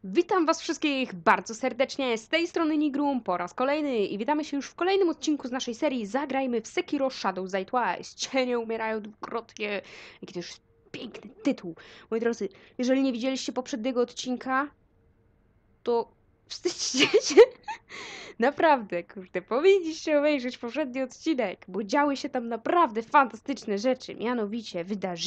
Witam was wszystkich bardzo serdecznie, z tej strony Nigrum po raz kolejny i witamy się już w kolejnym odcinku z naszej serii Zagrajmy w Sekiro Shadows Die Twice. Cienie umierają dwukrotnie. Jaki to już piękny tytuł. Moi drodzy, jeżeli nie widzieliście poprzedniego odcinka, to wstydźcie się. Naprawdę, kurde, powinniście obejrzeć poprzedni odcinek, bo działy się tam naprawdę fantastyczne rzeczy. Mianowicie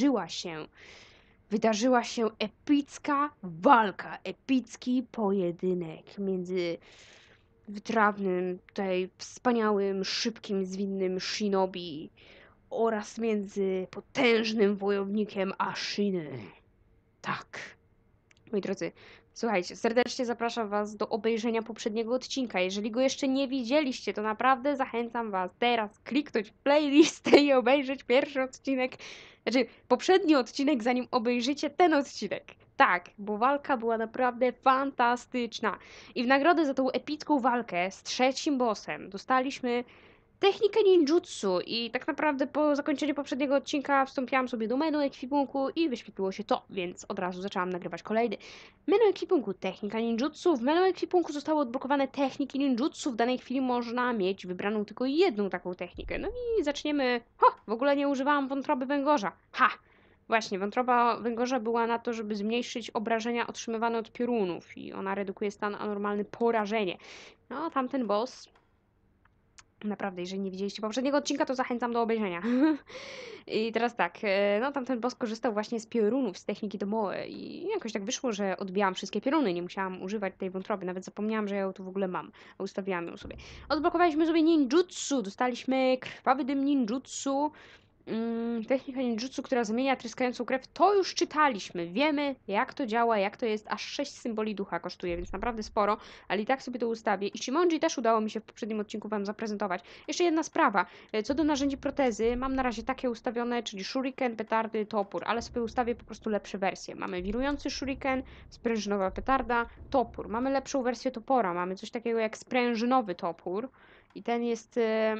wydarzyła się epicka walka, epicki pojedynek między wytrawnym, tutaj wspaniałym, szybkim, zwinnym Shinobi oraz między potężnym wojownikiem Ashiny. Tak, moi drodzy, słuchajcie, serdecznie zapraszam was do obejrzenia poprzedniego odcinka. Jeżeli go jeszcze nie widzieliście, to naprawdę zachęcam was teraz kliknąć w playlistę i obejrzeć pierwszy odcinek, znaczy poprzedni odcinek, zanim obejrzycie ten odcinek. Tak, bo walka była naprawdę fantastyczna. I w nagrodę za tą epicką walkę z trzecim bossem dostaliśmy technikę ninjutsu i tak naprawdę po zakończeniu poprzedniego odcinka wstąpiłam sobie do menu ekwipunku i wyświetliło się to, więc od razu zaczęłam nagrywać kolejny. Menu ekwipunku, technika ninjutsu. W menu ekwipunku zostały odblokowane techniki ninjutsu. W danej chwili można mieć wybraną tylko jedną taką technikę. No i zaczniemy... w ogóle nie używałam wątroby węgorza. Właśnie, wątroba węgorza była na to, żeby zmniejszyć obrażenia otrzymywane od piorunów i ona redukuje stan anormalny porażenie. No, tamten boss... Naprawdę, jeżeli nie widzieliście poprzedniego odcinka, to zachęcam do obejrzenia. I teraz tak, no tamten boss korzystał właśnie z piorunów, z techniki domowej i jakoś tak wyszło, że odbijałam wszystkie pioruny, nie musiałam używać tej wątroby, nawet zapomniałam, że ja ją tu w ogóle mam, a ustawiłam ją sobie. Odblokowaliśmy sobie ninjutsu, dostaliśmy krwawy dym ninjutsu, technika ninjutsu, która zamienia tryskającą krew, to już czytaliśmy. Wiemy, jak to działa, jak to jest. Aż 6 symboli ducha kosztuje, więc naprawdę sporo, ale i tak sobie to ustawię. I Shimonji też udało mi się w poprzednim odcinku wam zaprezentować. Jeszcze jedna sprawa. Co do narzędzi protezy, mam na razie takie ustawione, czyli shuriken, petardy, topór, ale sobie ustawię po prostu lepsze wersje. Mamy wirujący shuriken, sprężynowa petarda, topór. Mamy lepszą wersję topora, mamy coś takiego jak sprężynowy topór i ten jest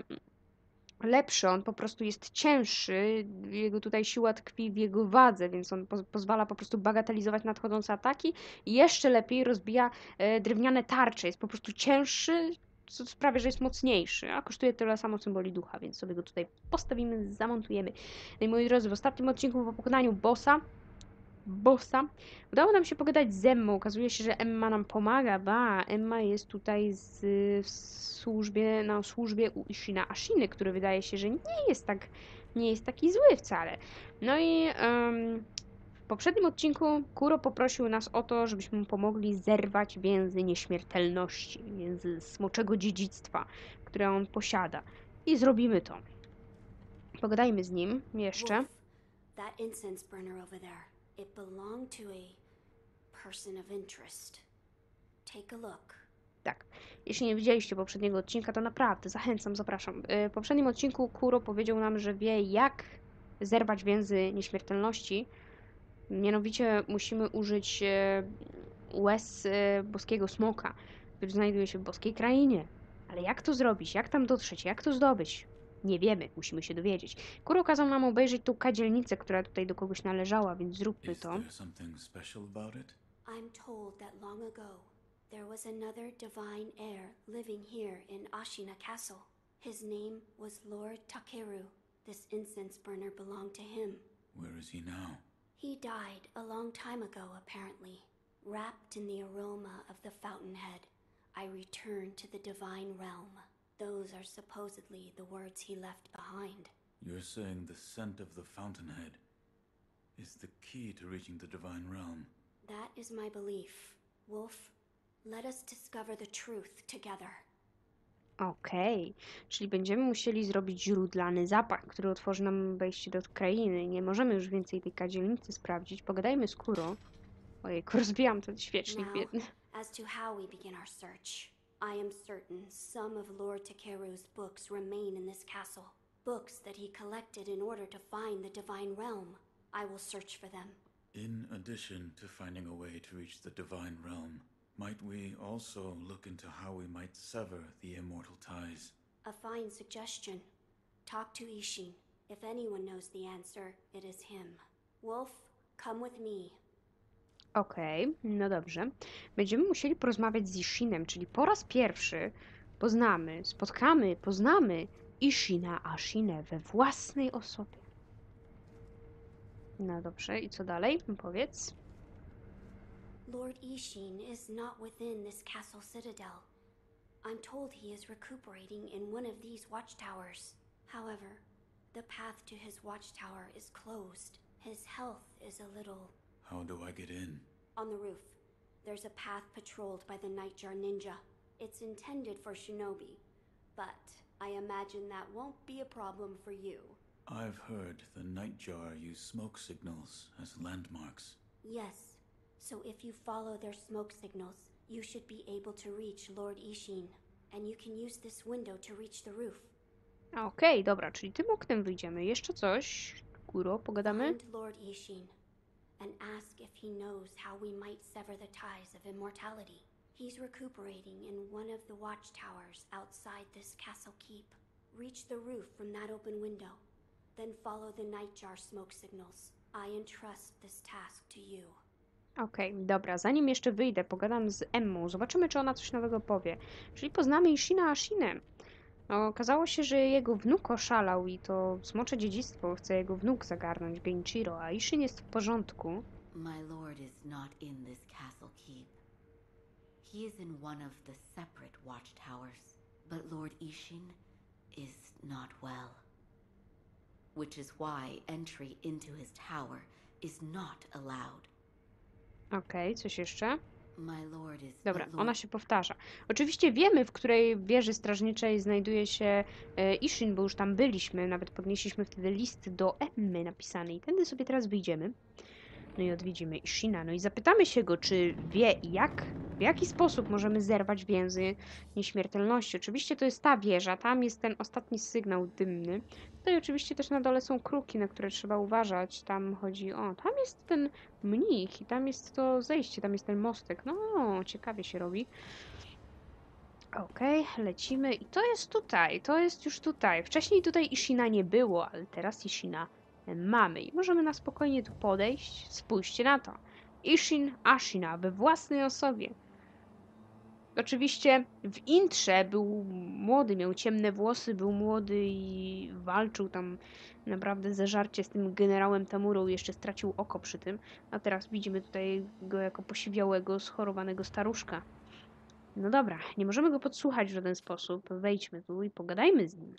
lepszy, on po prostu jest cięższy, jego tutaj siła tkwi w jego wadze, więc on pozwala po prostu bagatelizować nadchodzące ataki i jeszcze lepiej rozbija drewniane tarcze, jest po prostu cięższy, co sprawia, że jest mocniejszy, a kosztuje tyle samo symboli ducha, więc sobie go tutaj postawimy, zamontujemy. No i moi drodzy, w ostatnim odcinku po pokonaniu bossa. Udało nam się pogadać z Emmą. Okazuje się, że Emma nam pomaga. Emma jest tutaj w służbie, na służbie u Ishina Ashiny, który wydaje się, że nie jest taki zły wcale. No i w poprzednim odcinku Kuro poprosił nas o to, żebyśmy mu pomogli zerwać więzy nieśmiertelności, więzy smoczego dziedzictwa, które on posiada. I zrobimy to. Pogadajmy z nim jeszcze. Wolf, that incense burner over there, it belonged to a person of interest. Take a look. Tak, jeśli nie widzieliście poprzedniego odcinka, to naprawdę zachęcam, zapraszam. W poprzednim odcinku Kuro powiedział nam, że wie, jak zerwać więzy nieśmiertelności. Mianowicie musimy użyć łez boskiego smoka, który znajduje się w boskiej krainie. Ale jak to zrobić? Jak tam dotrzeć? Jak to zdobyć? Nie wiemy, musimy się dowiedzieć. Kuro kazał nam obejrzeć tą kadzielnicę, która tutaj do kogoś należała, więc zróbmy to. I'm told that long ago, there was another divine heir living here in Ashina Castle. His name was Lord Takeru. This incense burner belonged to him. Where is he now? He died a long time ago, apparently. Wrapped in the aroma of the fountainhead, I return to the divine realm. Those are supposedly the words he left behind. You're saying the scent of the fountainhead is the key to reaching the divine realm. That is my belief. Wolf, let us discover the truth together. Okej, czyli będziemy musieli zrobić źródlany zapach, który otworzy nam wejście do krainy. Nie możemy już więcej tej kadzielnicy sprawdzić. Pogadajmy z Kuro. Ojejku, rozbijam ten świecznik Now, biedny. as to how we begin our search, I am certain some of Lord Takeru's books remain in this castle. Books that he collected in order to find the divine realm. I will search for them. In addition to finding a way to reach the divine realm, might we also look into how we might sever the immortal ties? A fine suggestion. Talk to Ishin. If anyone knows the answer, it is him. Wolf, come with me. Okej, no dobrze. Będziemy musieli porozmawiać z Ishinem, czyli po raz pierwszy poznamy Ishina Ashinę we własnej osobie. No dobrze, i co dalej? Powiedz. Lord Ishin is not within this castle citadel. I'm told he is recuperating in one of these watchtowers. However, the path to his watchtower is closed. His health is a little... How do I get in? On the roof, there's a path patrolled by the Nightjar Ninja. It's intended for shinobi, but I imagine that won't be a problem for you. I've heard the Nightjar use smoke signals as landmarks. Yes, so if you follow their smoke signals, you should be able to reach Lord Ishin, and you can use this window to reach the roof. Okej, dobra, czyli tym oknem wyjdziemy. Jeszcze coś, Kuro, pogadamy? Find Lord Ishin and ask if he knows how we might sever the ties of immortality. He's recuperating in one of the watchtowers outside this castle keep. Reach the roof from that open window, then follow the Nightjar smoke signals. I entrust this task to you. Okej, dobra, zanim jeszcze wyjdę, pogadam z Emmą, zobaczymy, czy ona coś nowego powie. Czyli poznamy Ishina Ashinę. No, okazało się, że jego wnuk oszalał i to smocze dziedzictwo chce jego wnuk zagarnąć, Genichiro, a Ishin jest w porządku. My lord is not in this castle keep. He is in one of the separate watchtowers, but Lord Ishin is not well. Which is why entry into his tower is not allowed. Okej, coś jeszcze? My lord is... Dobra, but Lord- ona się powtarza. Oczywiście wiemy, w której wieży strażniczej znajduje się Ishin, bo już tam byliśmy, nawet podnieśliśmy wtedy list do Emmy napisany i tędy sobie teraz wyjdziemy. No i odwiedzimy Ishina, no i zapytamy się go, czy wie w jaki sposób możemy zerwać więzy nieśmiertelności. Oczywiście to jest ta wieża, tam jest ten ostatni sygnał dymny. Tutaj oczywiście też na dole są kruki, na które trzeba uważać. Tam chodzi, tam jest ten mnich i tam jest to zejście, tam jest ten mostek. No, ciekawie się robi. Okej, lecimy i to jest już tutaj. Wcześniej tutaj Ishina nie było, ale teraz Ishina mamy i możemy na spokojnie tu podejść. Spójrzcie na to. Ishin Ashina we własnej osobie. Oczywiście w intrze był młody, miał ciemne włosy, był młody i walczył tam naprawdę zażarcie z tym generałem Tamurą i jeszcze stracił oko przy tym. A teraz widzimy tutaj go jako posiwiałego, schorowanego staruszka. No dobra, nie możemy go podsłuchać w żaden sposób. Wejdźmy tu i pogadajmy z nim.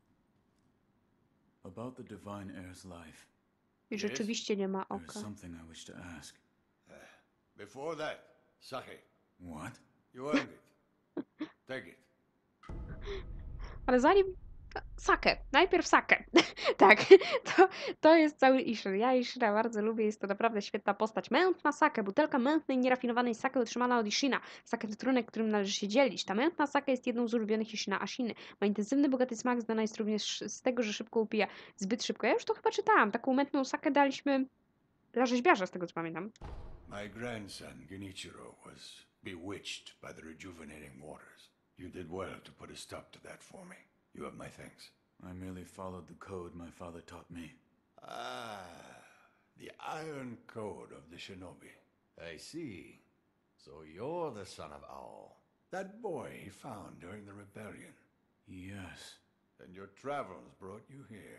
About the Divine Heir's life, I rzeczywiście nie ma there's oka. something I wish to ask. Before that, sake. What? You earned it. Take it. Ale zanim... Sakę. Najpierw sakę. Tak, to jest cały Ishin. Ja Ishina bardzo lubię, jest to naprawdę świetna postać. Mętna sakę, butelka mętnej, nierafinowanej sakę otrzymana od Ishina. Sakę to trunek, którym należy się dzielić. Ta mętna saka jest jedną z ulubionych Ishina Ashiny. Ma intensywny, bogaty smak, znana jest również z tego, że szybko upija. Zbyt szybko. Ja już to chyba czytałam. Taką mętną sakę daliśmy dla rzeźbiarza, z tego co pamiętam. My grandson, Genichiro, was bewitched by the rejuvenating waters. You did well to put a stop to that for me. You have my thanks. I merely followed the code my father taught me. Ah, the Iron Code of the Shinobi. I see. So you're the son of Owl. That boy he found during the rebellion. Yes. And your travels brought you here.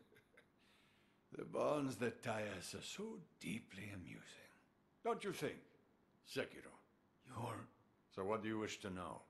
The bonds that tie us are so deeply amusing. Don't you think, Sekiro? So what do you wish to know?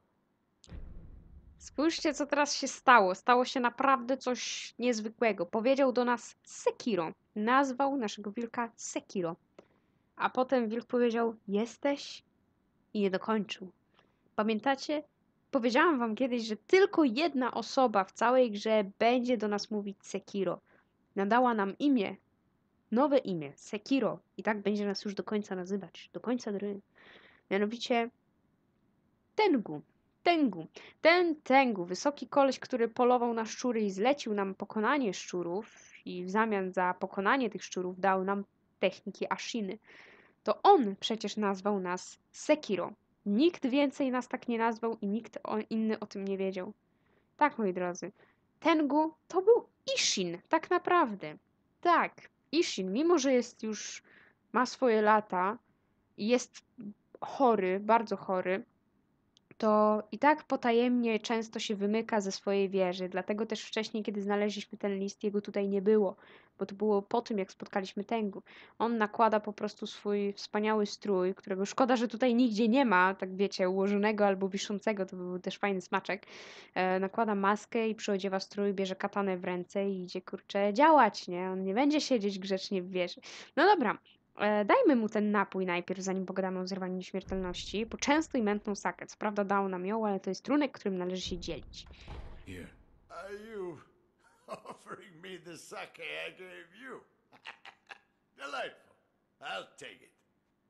Spójrzcie, co teraz się stało. Stało się naprawdę coś niezwykłego. Powiedział do nas Sekiro. Nazwał naszego wilka Sekiro. A potem wilk powiedział, jesteś? I nie dokończył. Pamiętacie? Powiedziałam wam kiedyś, że tylko jedna osoba w całej grze będzie do nas mówić Sekiro. Nadała nam imię. Nowe imię. Sekiro. I tak będzie nas już do końca nazywać. Do końca gry. Mianowicie Tengu. Ten Tengu, wysoki koleś, który polował na szczury i zlecił nam pokonanie szczurów i w zamian za pokonanie tych szczurów dał nam techniki Ashiny. To on przecież nazwał nas Sekiro. Nikt więcej nas tak nie nazwał i nikt inny o tym nie wiedział. Tak, moi drodzy. Tengu to był Ishin, tak naprawdę. Tak, Ishin, mimo że jest już, ma swoje lata, jest chory, bardzo chory, to i tak potajemnie często się wymyka ze swojej wieży. Dlatego też wcześniej, kiedy znaleźliśmy ten list, jego tutaj nie było, bo to było po tym, jak spotkaliśmy Tengu. On nakłada po prostu swój wspaniały strój, którego szkoda, że tutaj nigdzie nie ma, tak wiecie, ułożonego albo wiszącego, to by był też fajny smaczek. Nakłada maskę i przyodziewa strój, bierze katanę w ręce i idzie, kurczę, działać, nie? On nie będzie siedzieć grzecznie w wieży. No dobra, dajmy mu ten napój najpierw, zanim pogadamy o zerwaniu nieśmiertelności. Poczęstuj mętną sakę. Co prawda dał nam ją, ale to jest trunek, którym należy się dzielić. Here. Are you offering me the sake I gave you? Delightful. I'll take it.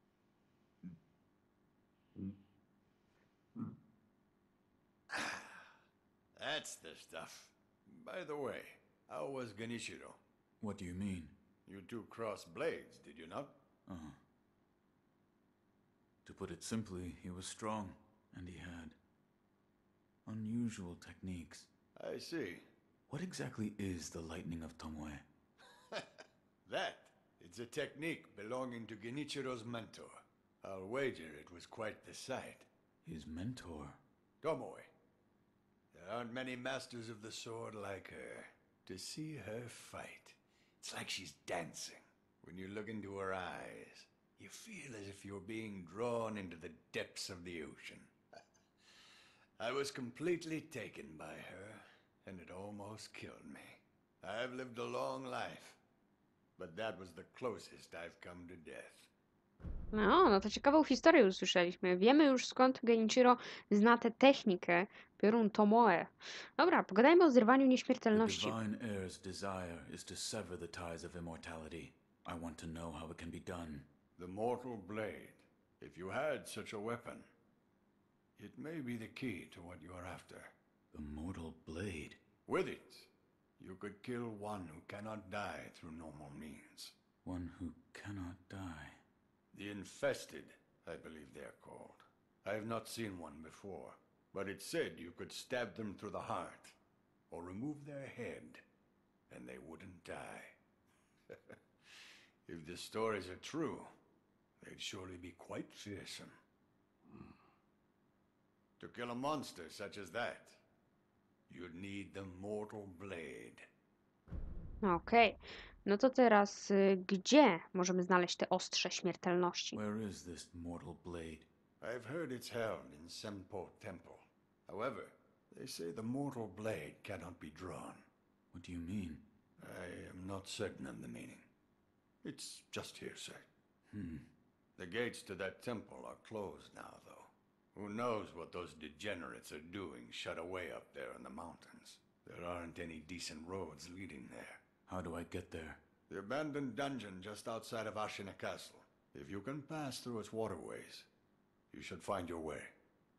That's the stuff. By the way, how was Genichiro? What do you mean? You two crossed blades, did you not? Uh-huh. To put it simply, he was strong, and he had unusual techniques. I see. What exactly is the Lightning of Tomoe? That, it's a technique belonging to Genichiro's mentor. I'll wager it was quite the sight. His mentor? Tomoe. There aren't many masters of the sword like her. To see her fight, it's like she's dancing. When you look into her eyes, you feel as if you're being drawn into the depths of the ocean. I was completely taken by her, and it almost killed me. I've lived a long life, but that was the closest I've come to death. No to ciekawą historię usłyszeliśmy. Wiemy już, skąd Genichiro zna tę technikę piorun Tomoe. Dobra, pogadajmy o zerwaniu The nieśmiertelności. Divine Heir's desire is to sever the ties of immortality. I want to know how it can be done. The Mortal Blade. If you had such a weapon, it may be the key to what you are after. The Mortal Blade? With it, you could kill one who cannot die through normal means. One who cannot die. The Infested, I believe they're called. I have not seen one before, but it said you could stab them through the heart, or remove their head, and they wouldn't die. If the stories are true, they'd surely be quite fearsome. To kill a monster such as that, you'd need the Mortal Blade. Okej, no to teraz gdzie możemy znaleźć te ostrze śmiertelności? Where is this Mortal Blade? I've heard it's held in Senpo Temple. However, they say the Mortal Blade cannot be drawn. What do you mean? I am not certain of the meaning. It's just hearsay. The gates to that temple are closed now, though. Who knows what those degenerates are doing shut away up there in the mountains. There aren't any decent roads leading there. How do I get there? The abandoned dungeon just outside of Ashina Castle. If you can pass through its waterways, you should find your way.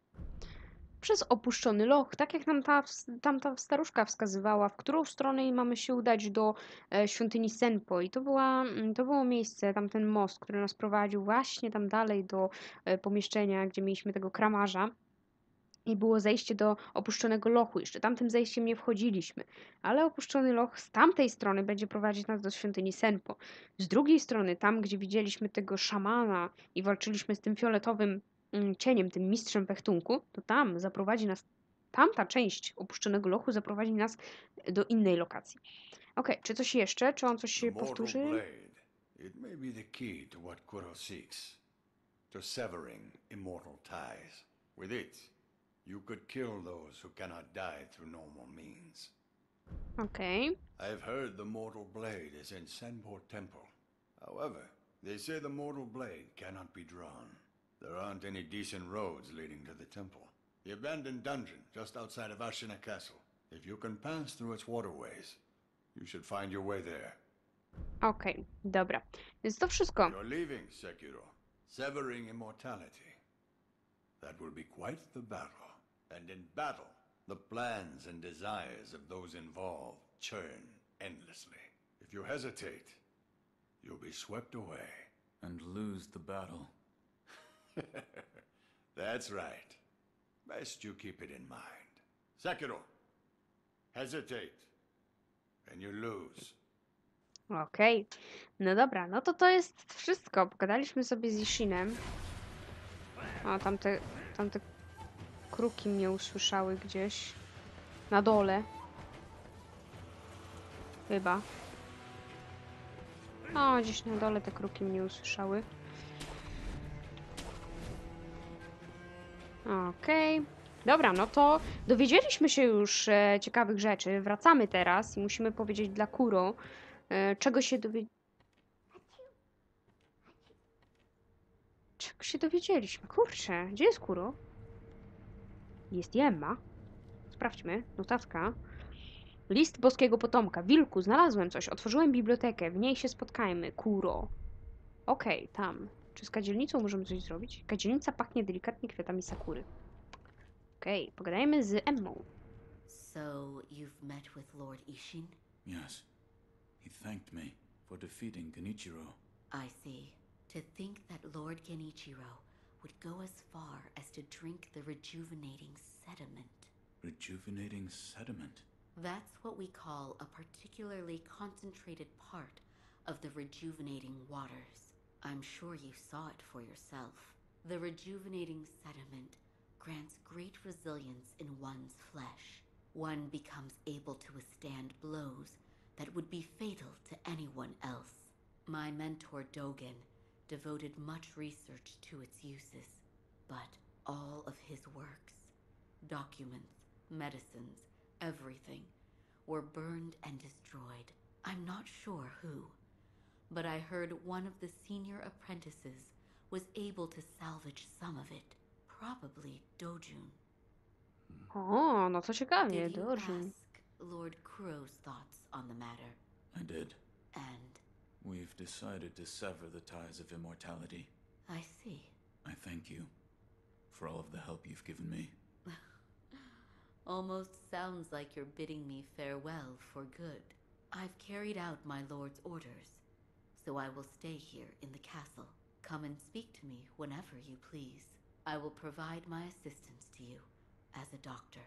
Przez opuszczony loch, tak jak nam tamta staruszka wskazywała, w którą stronę mamy się udać do świątyni Senpo. I to było miejsce, tamten most, który nas prowadził właśnie tam dalej do pomieszczenia, gdzie mieliśmy tego kramarza. I było zejście do opuszczonego lochu. Jeszcze tamtym zejściem nie wchodziliśmy, ale opuszczony loch z tamtej strony będzie prowadzić nas do świątyni Senpo. Z drugiej strony, tam gdzie widzieliśmy tego szamana i walczyliśmy z tym fioletowym cieniem, tym mistrzem pechtunku, to tam zaprowadzi nas, tamta część opuszczonego lochu zaprowadzi nas do innej lokacji. Okej, czy coś jeszcze? Czy on coś The się Mortal powtórzy? Blade. It may be the key to what Kuro seeks. To severing immortal ties. With it, you could kill those who cannot die through normal means. Okej. I've heard the Mortal Blade is in Senpo Temple. However, they say the Mortal Blade cannot be drawn. There aren't any decent roads leading to the temple. The abandoned dungeon just outside of Ashina Castle. If you can pass through its waterways, you should find your way there. Okej, dobra. Więc to wszystko. You're leaving, Sekiro. Severing immortality. That will be quite the battle. And in battle, the plans and desires of those involved churn endlessly. If you hesitate, you'll be swept away. And lose the battle. That's right. Best you keep it in mind. Sekiro, hesitate, and you lose. Okej. No dobra, no to jest wszystko. Pogadaliśmy sobie z Ishinem. O, tamte kruki mnie usłyszały gdzieś. Na dole. Chyba. O, gdzieś na dole te kruki mnie usłyszały. Okej. Dobra, no to dowiedzieliśmy się już ciekawych rzeczy. Wracamy teraz i musimy powiedzieć dla Kuro, czego się dowiedzieliśmy. Kurczę, gdzie jest Kuro? Jest Emma. Sprawdźmy. Notatka. List boskiego potomka. Wilku, znalazłem coś. Otworzyłem bibliotekę. W niej się spotkajmy. Kuro. Okej, tam. Czy z kadzielnicą możemy coś zrobić? Kadzielnica pachnie delikatnie kwiatami sakury. Okej, pogadajmy z Emmą. So, you've met with Lord Ishin? Yes. He thanked me for defeating Genichiro. I see. To think that Lord Genichiro would go as far as to drink the rejuvenating sediment. Rejuvenating sediment. That's what we call a particularly concentrated part of the rejuvenating waters. I'm sure you saw it for yourself. The rejuvenating sediment grants great resilience in one's flesh. One becomes able to withstand blows that would be fatal to anyone else. My mentor Dogen devoted much research to its uses, but all of his works, documents, medicines, everything, were burned and destroyed. I'm not sure who, but I heard one of the senior apprentices was able to salvage some of it. Probably Dojun. O, no to ciekawie, Did you dobrze. ask Lord Kuro's thoughts on the matter? I did. And We've decided to sever the ties of immortality. I see. I thank you for all of the help you've given me. Almost sounds like you're bidding me farewell for good. I've carried out my lord's orders, so I will stay here in the castle. Come and speak to me whenever you please. I will provide my assistance to you as a doctor.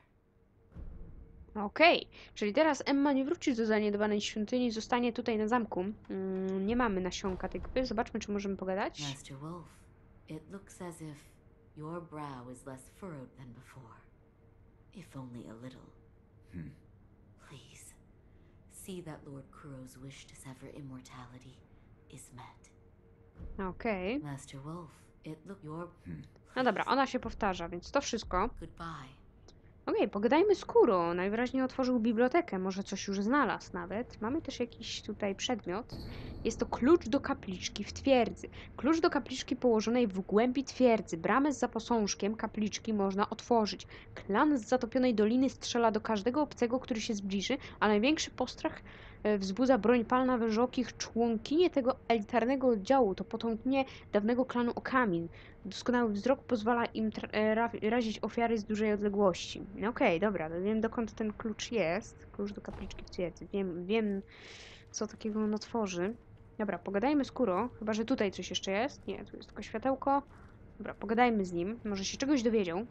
Okej, czyli teraz Emma nie wróci do zaniedbanej świątyni, zostanie tutaj na zamku. Nie mamy nasionka tej kupy. Zobaczmy, czy możemy pogadać. Master Wolf, it looks as if your brow is less furrowed than before. If only a little. Please, see that Lord Kuro's wish to sever immortality is met. Okej. Master Wolf, it look your... No dobra, ona się powtarza, więc to wszystko. Goodbye. Okej, pogadajmy z Kuro. Najwyraźniej otworzył bibliotekę, może coś już znalazł nawet. Mamy też jakiś tutaj przedmiot. Jest to klucz do kapliczki w twierdzy. Klucz do kapliczki położonej w głębi twierdzy. Bramę z zaposążkiem kapliczki można otworzyć. Klan z zatopionej doliny strzela do każdego obcego, który się zbliży, a największy postrach wzbudza broń palna wężokich. Członkinie tego elitarnego oddziału to potomknie dawnego klanu Okamin. Doskonały wzrok pozwala im razić ofiary z dużej odległości. Okej, dobra, to wiem dokąd ten klucz jest. Klucz do kapliczki w twierdzy. Wiem co takiego on otworzy. Dobra, pogadajmy z Kuro. Chyba, że tutaj coś jeszcze jest. Nie, tu jest tylko światełko. Dobra, pogadajmy z nim. Może się czegoś dowiedział.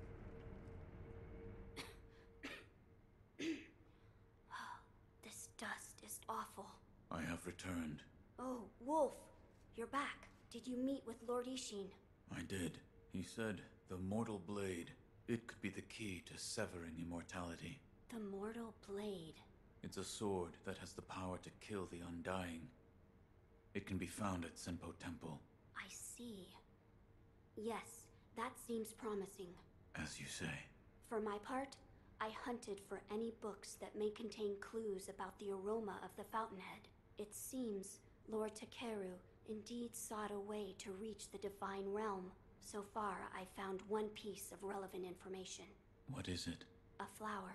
This dust is awful. I have returned. Oh, Wolf, you're back. Did you meet with Lord Ishin? I did. He said the mortal blade, it could be the key to severing immortality. The mortal blade. It's a sword that has the power to kill the undying. It can be found at Senpo Temple. I see. Yes, that seems promising. As you say. For my part, I hunted for any books that may contain clues about the aroma of the fountainhead. It seems Lord Takeru indeed sought a way to reach the divine realm. So far, I found one piece of relevant information. What is it? A flower.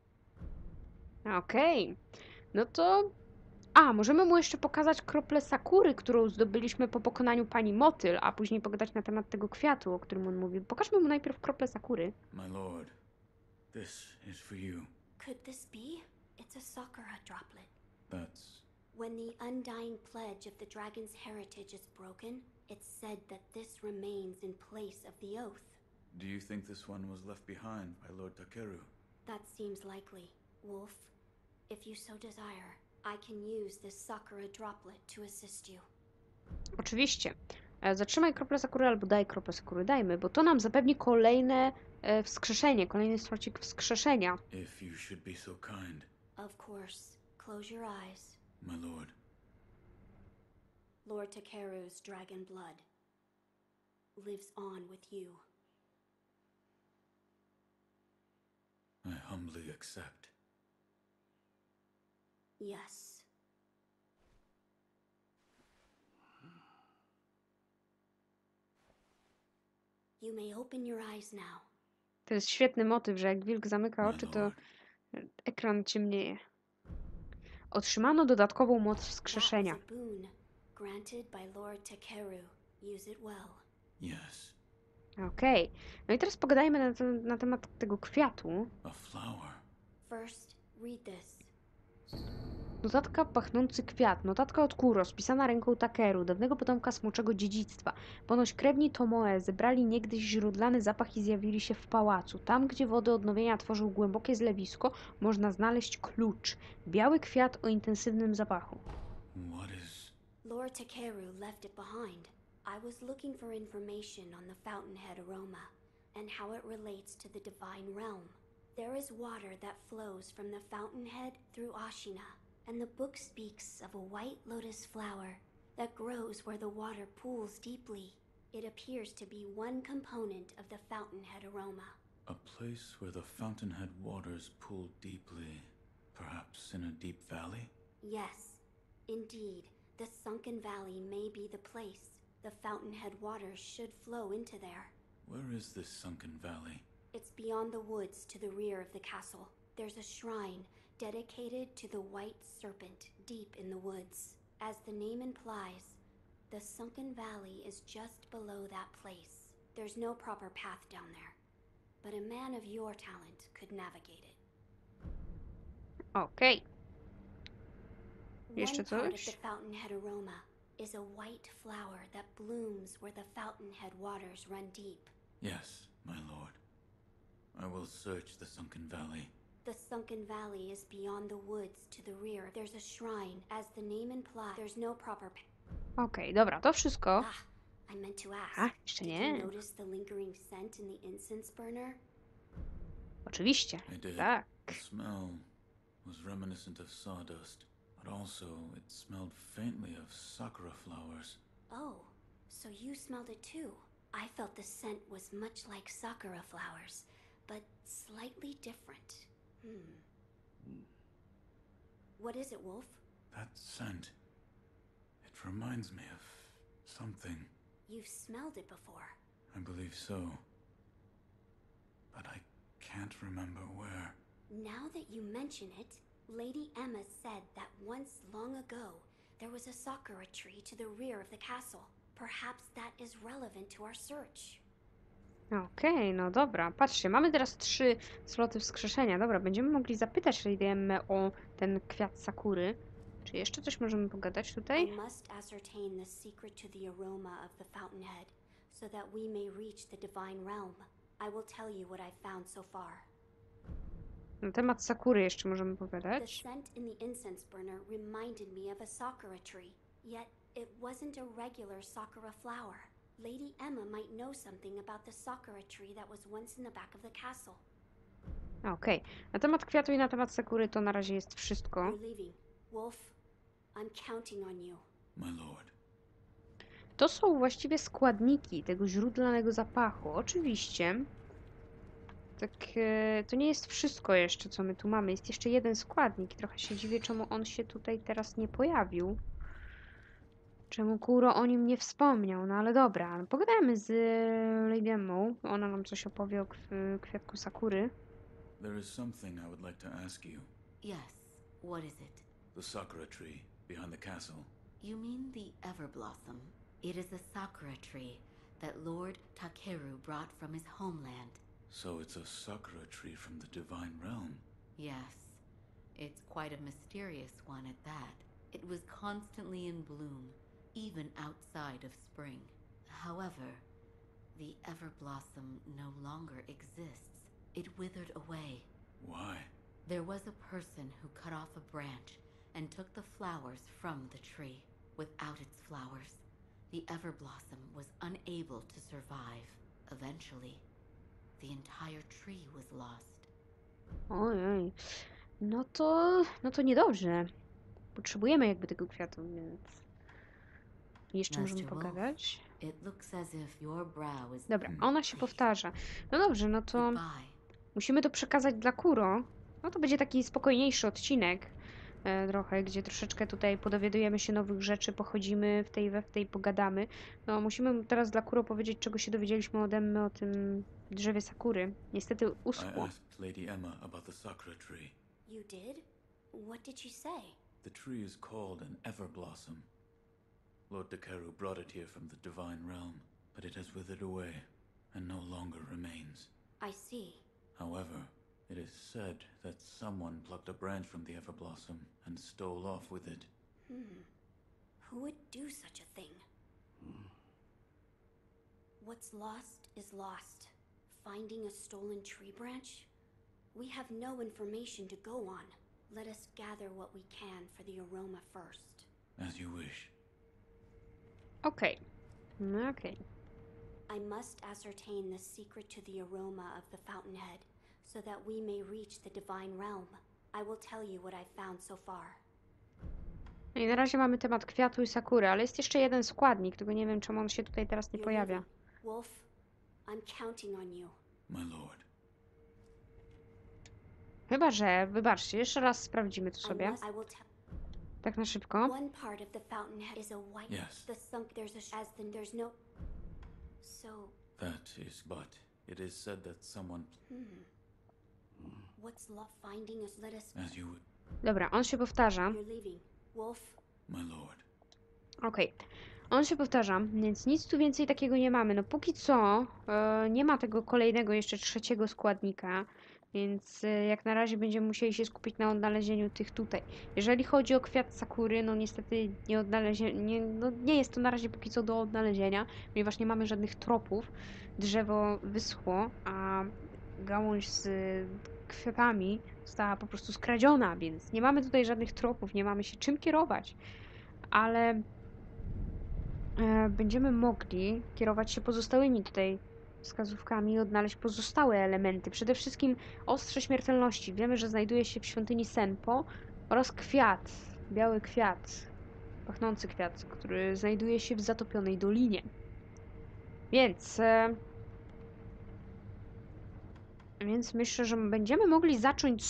Okej. No to... A, możemy mu jeszcze pokazać kroplę sakury, którą zdobyliśmy po pokonaniu pani Motyl, a później pogadać na temat tego kwiatu, o którym on mówił. Pokażmy mu najpierw kroplę sakury. My lord, this is for you. Could this be? It's a Sakura droplet. That's... When the undying pledge of the dragon's heritage is broken, it's said that this remains in place of the oath. Do you think this one was left behind by Lord Takeru? That seems likely. Wolf, if you so desire, I can use this Sakura droplet to assist you. Oczywiście. Zatrzymaj kroplę Sakury albo daj kroplę Sakury. Dajmy, bo to nam zapewni kolejne wskrzeszenie, kolejny słocik wskrzeszenia. If you should be so kind, Of course. Close your eyes. my lord. Lord Takeru's dragon blood lives on with you. I humbly accept. Yes. You may open your eyes now. To jest świetny motyw, że jak wilk zamyka My oczy, to lord. ekran ciemnieje. Otrzymano dodatkową moc That was wskrzeszenia. a boon granted by Lord Takeru. Use it well. Yes, Okej. No i teraz pogadajmy na temat tego kwiatu. a flower. First, read this. Notatka pachnący kwiat. Notatka od Kuro, spisana ręką Takeru, dawnego potomka smoczego dziedzictwa. Ponoć krewni Tomoe zebrali niegdyś źródlany zapach i zjawili się w pałacu. Tam, gdzie wody odnowienia tworzył głębokie zlewisko, można znaleźć klucz. Biały kwiat o intensywnym zapachu. What is... Lord Takeru left it behind. I was looking for information on the fountainhead aroma and how it relates to the divine realm. There is water that flows from the fountainhead through Ashina, and the book speaks of a white lotus flower that grows where the water pools deeply. It appears to be one component of the fountainhead aroma. A place where the fountainhead waters pool deeply, perhaps in a deep valley? Yes, indeed, the sunken valley may be the place. The fountainhead waters should flow into there. Where is this sunken valley? It's beyond the woods to the rear of the castle. There's a shrine dedicated to the white serpent deep in the woods. As the name implies, the sunken valley is just below that place. There's no proper path down there, but a man of your talent could navigate it. Okej. One Jeszcze part of coś? the fountainhead aroma is a white flower that blooms where the fountainhead waters run deep. Yes, my lord. I will search the sunken valley. The sunken valley is beyond the woods to the rear. There's a shrine. As the name implies, there's no proper Okej, dobra, to wszystko. I meant to ask. A, jeszcze Did nie. you notice the lingering scent in the incense burner? Oczywiście. I did. Tak. The smell was reminiscent of sawdust, but also it smelled faintly of sakura flowers. Oh, so you smelled it too. I felt the scent was much like sakura flowers, but slightly different. What is it, Wolf? That scent. It reminds me of something. You've smelled it before. I believe so. But I can't remember where. Now that you mention it, Lady Emma said that once long ago, there was a sakura tree to the rear of the castle. Perhaps that is relevant to our search. Okej, no dobra. Patrzcie, mamy teraz 3 sloty wskrzeszenia. Dobra, będziemy mogli zapytać Lady Emmę o ten kwiat sakury. Czy jeszcze coś możemy pogadać I tutaj? must ascertain the secret to the aroma of the fountainhead, so that we may reach the divine realm. I will tell you what I've found so far. Na temat sakury jeszcze możemy The pogadać. scent in the incense burner reminded me of a sakura tree, yet it wasn't a regular sakura flower. Lady Emma might know something about the sakura tree that was once in the back of the castle. Okej, na temat kwiatu i na temat sakury to na razie jest wszystko. You're leaving. Wolf, I'm counting on you. My lord. To są właściwie składniki tego źródlanego zapachu. Oczywiście, tak, to nie jest wszystko jeszcze, co my tu mamy. Jest jeszcze jeden składnik. Trochę się dziwię, czemu on się tutaj teraz nie pojawił. Czemu Kuro o nim nie wspomniał? No ale dobra, pogadajmy z Lady Emmą. Ona nam coś opowie o kwiatku sakury. There is something I would like to ask you. Yes, what is it? The sakura tree behind the castle. You mean the Everblossom? It is a sakura tree that Lord Takeru brought from his homeland. So it's a sakura tree from the divine realm. Yes, it's quite a mysterious one at that. It was constantly in bloom, even outside of spring. However, the Everblossom no longer exists. It withered away. Why? There was a person who cut off a branch and took the flowers from the tree. Without its flowers, the Everblossom was unable to survive. Eventually, the entire tree was lost. Ojej. No to niedobrze. Potrzebujemy jakby tego kwiatu, więc... Jeszcze możemy Master Wolf, pogadać. it looks as if your brow is Dobra, ona się powtarza. No dobrze, no to goodbye. musimy to przekazać dla Kuro. No to będzie taki spokojniejszy odcinek. Trochę, gdzie troszeczkę tutaj podowiadujemy się nowych rzeczy, pochodzimy w tej pogadamy. No musimy teraz dla Kuro powiedzieć, czego się dowiedzieliśmy ode mnie o tym drzewie Sakury. Niestety I uschło. asked Lady Emma about the Sakura tree. You did? What did she say? The tree is called an Everblossom. Lord Dekeru brought it here from the Divine Realm, but it has withered away and no longer remains. I see. However, it is said that someone plucked a branch from the Everblossom and stole off with it. Who would do such a thing? What's lost is lost. Finding a stolen tree branch? We have no information to go on. Let us gather what we can for the aroma first. As you wish. Okej. No okej. I must ascertain the secret to the aroma of the fountainhead, so that we may reach the divine realm. I will tell you what I've found so far. No i na razie mamy temat kwiatu i Sakury, ale jest jeszcze jeden składnik, tylko nie wiem, czemu on się tutaj teraz nie You're pojawia. leaving. Wolf, I'm counting on you. My lord. Chyba, że, wybaczcie, jeszcze raz sprawdzimy to sobie. I will tell. Tak na szybko. One part of the fountainhead is a white. Yes. The sunk. There's no. So, That is but. It is said that someone... what's finding us? Let us. As you would... Dobra, on się powtarza. You're leaving, Wolf. My lord. Okej. On się powtarza, więc nic tu więcej takiego nie mamy. No póki co nie ma tego kolejnego, jeszcze trzeciego składnika, więc jak na razie będziemy musieli się skupić na odnalezieniu tych tutaj. Jeżeli chodzi o kwiat Sakury, no niestety nie jest to na razie póki co do odnalezienia, ponieważ nie mamy żadnych tropów. Drzewo wyschło, a gałąź z kwiatami została po prostu skradziona, więc nie mamy tutaj żadnych tropów, nie mamy się czym kierować. Ale będziemy mogli kierować się pozostałymi tutaj wskazówkami i odnaleźć pozostałe elementy. Przede wszystkim ostrze śmiertelności. Wiemy, że znajduje się w świątyni Senpo oraz kwiat, biały kwiat, pachnący kwiat, który znajduje się w zatopionej dolinie. Więc myślę, że będziemy mogli zacząć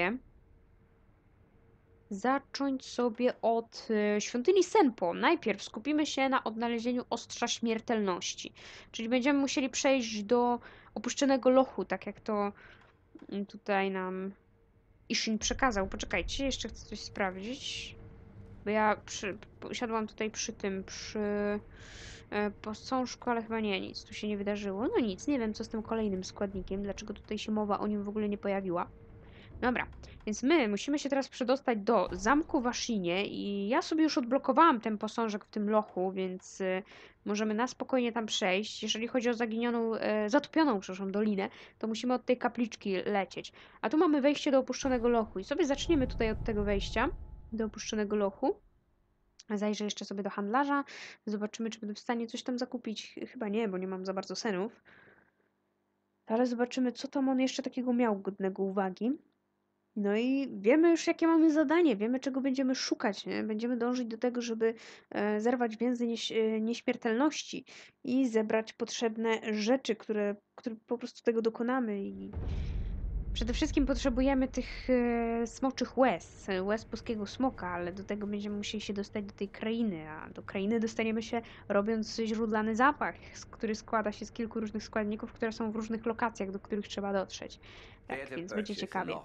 sobie od świątyni Senpo. Najpierw skupimy się na odnalezieniu ostrza śmiertelności. Czyli będziemy musieli przejść do opuszczonego lochu, tak jak to tutaj nam Ishin przekazał. Poczekajcie, jeszcze chcę coś sprawdzić. Bo ja usiadłam tutaj przy posążku, ale chyba nic tu się nie wydarzyło. No nic, nie wiem co z tym kolejnym składnikiem, dlaczego tutaj się mowa o nim w ogóle nie pojawiła. Dobra, więc my musimy się teraz przedostać do zamku w Ashinie i ja sobie już odblokowałam ten posążek w tym lochu, więc możemy na spokojnie tam przejść. Jeżeli chodzi o zatopioną, dolinę, to musimy od tej kapliczki lecieć. A tu mamy wejście do opuszczonego lochu i sobie zaczniemy tutaj od tego wejścia do opuszczonego lochu. Zajrzę jeszcze sobie do handlarza, zobaczymy, czy będę w stanie coś tam zakupić. Chyba nie, bo nie mam za bardzo senów. Ale zobaczymy, co tam on jeszcze takiego miał godnego uwagi. No i wiemy już, jakie mamy zadanie, wiemy, czego będziemy szukać, nie? Będziemy dążyć do tego, żeby zerwać więzy nieśmiertelności i zebrać potrzebne rzeczy, które po prostu tego dokonamy. I przede wszystkim potrzebujemy tych smoczych łez boskiego smoka, ale do tego będziemy musieli się dostać do tej krainy, a do krainy dostaniemy się robiąc źródlany zapach, który składa się z kilku różnych składników, które są w różnych lokacjach, do których trzeba dotrzeć. Tak, więc będzie ciekawie.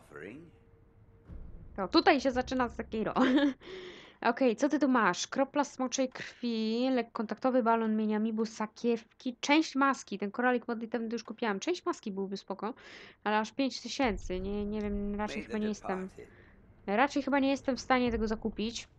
To tutaj się zaczyna z Sekiro. Okej, co ty tu masz? Kropla smoczej krwi, lekkontaktowy balon mieniamibu, sakiewki, część maski. Ten koralik modlitewny już kupiłam. Część maski byłby spoko, ale aż 5000. Nie wiem, raczej chyba nie jestem w stanie tego zakupić.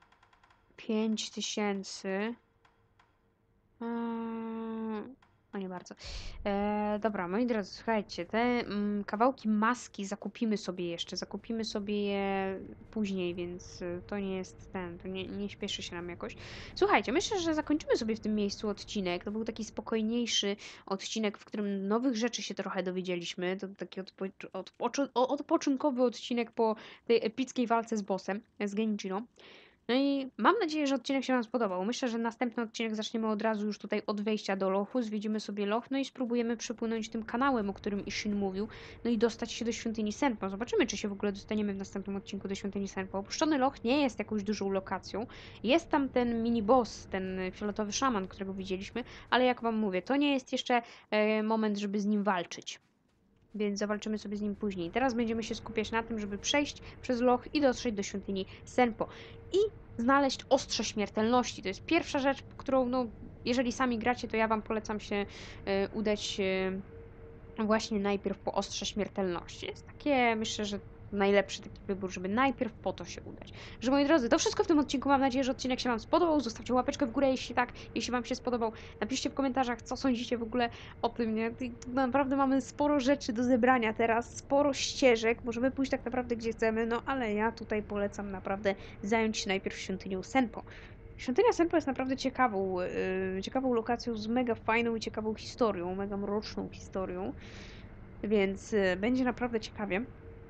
5000. No nie bardzo. bardzo. Dobra, moi drodzy, słuchajcie, te kawałki maski zakupimy sobie je później, więc to nie jest to nie śpieszy się nam jakoś. Słuchajcie, myślę, że zakończymy sobie w tym miejscu odcinek. To był taki spokojniejszy odcinek, w którym nowych rzeczy się trochę dowiedzieliśmy. To taki odpoczynkowy odcinek po tej epickiej walce z bossem, z Genichiro. No i mam nadzieję, że odcinek się Wam spodobał. Myślę, że następny odcinek zaczniemy od razu już tutaj od wejścia do lochu. Zwiedzimy sobie loch, no i spróbujemy przepłynąć tym kanałem, o którym Ishin mówił, no i dostać się do świątyni Senpo. Zobaczymy, czy się w ogóle dostaniemy w następnym odcinku do świątyni Senpo. Opuszczony loch nie jest jakąś dużą lokacją. Jest tam ten mini-boss, ten fioletowy szaman, którego widzieliśmy, ale jak Wam mówię, to nie jest jeszcze moment, żeby z nim walczyć. Więc zawalczymy sobie z nim później. Teraz będziemy się skupiać na tym, żeby przejść przez loch i dotrzeć do świątyni Senpo. I znaleźć ostrze śmiertelności. To jest pierwsza rzecz, którą, no, jeżeli sami gracie, to ja Wam polecam się udać właśnie najpierw po ostrze śmiertelności. Jest takie, myślę, że najlepszy taki wybór, żeby najpierw po to się udać. Że moi drodzy, to wszystko w tym odcinku. Mam nadzieję, że odcinek się Wam spodobał. Zostawcie łapeczkę w górę, jeśli tak, jeśli Wam się spodobał. Napiszcie w komentarzach, co sądzicie w ogóle o tym, nie? Naprawdę mamy sporo rzeczy do zebrania teraz, sporo ścieżek. Możemy pójść tak naprawdę gdzie chcemy, no ale ja tutaj polecam naprawdę zająć się najpierw świątynią Senpo. Świątynia Senpo jest naprawdę ciekawą lokacją z mega fajną i ciekawą historią, mega mroczną historią, więc będzie naprawdę ciekawie.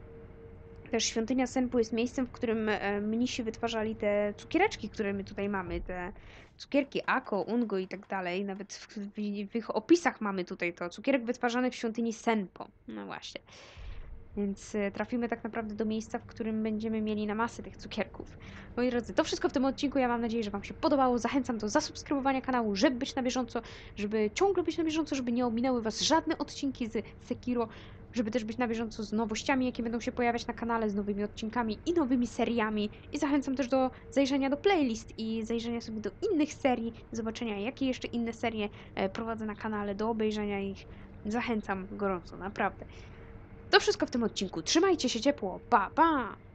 Też świątynia Senpo jest miejscem, w którym mnisi wytwarzali te cukiereczki, które my tutaj mamy, te cukierki Ako, Ungo i tak dalej. Nawet w ich opisach mamy tutaj to. Cukierek wytwarzany w świątyni Senpo. No właśnie. Więc trafimy tak naprawdę do miejsca, w którym będziemy mieli na masę tych cukierków. Moi drodzy, to wszystko w tym odcinku. Ja mam nadzieję, że Wam się podobało. Zachęcam do zasubskrybowania kanału, żeby być na bieżąco, żeby ciągle być na bieżąco, żeby nie ominęły Was żadne odcinki z Sekiro, żeby też być na bieżąco z nowościami, jakie będą się pojawiać na kanale, z nowymi odcinkami i nowymi seriami. I zachęcam też do zajrzenia do playlist i zajrzenia sobie do innych serii, zobaczenia, jakie jeszcze inne serie prowadzę na kanale, do obejrzenia ich. Zachęcam gorąco, naprawdę. To wszystko w tym odcinku. Trzymajcie się ciepło. Pa, pa!